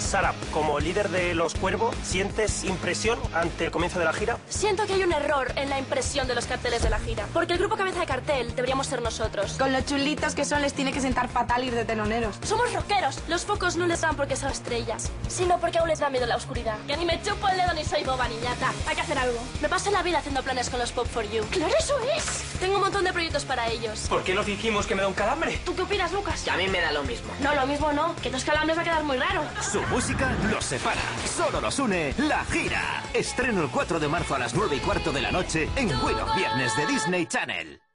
Sara, como líder de Los Cuervos, ¿sientes impresión ante el comienzo de la gira? Siento que hay un error en la impresión de los carteles de la gira. Porque el grupo cabeza de cartel deberíamos ser nosotros. Con lo chulitos que son les tiene que sentar fatal ir de teloneros. Somos rockeros. Los focos no les dan porque son estrellas, sino porque aún les da miedo la oscuridad. Que ni me chupo el dedo ni soy boba niñata. Hay que hacer algo. Me paso la vida haciendo planes con los Pop for You. ¡Claro, eso es! Tengo un montón de proyectos para ellos. ¿Por qué no fingimos que me da un calambre? ¿Tú qué opinas, Lucas? Que a mí me da lo mismo. No, lo mismo no. Que dos calambres va a quedar muy raro. Su música los separa, solo los une la gira. Estreno el 4 de marzo a las 9:15 de la noche en Buenos Viernes de Disney Channel.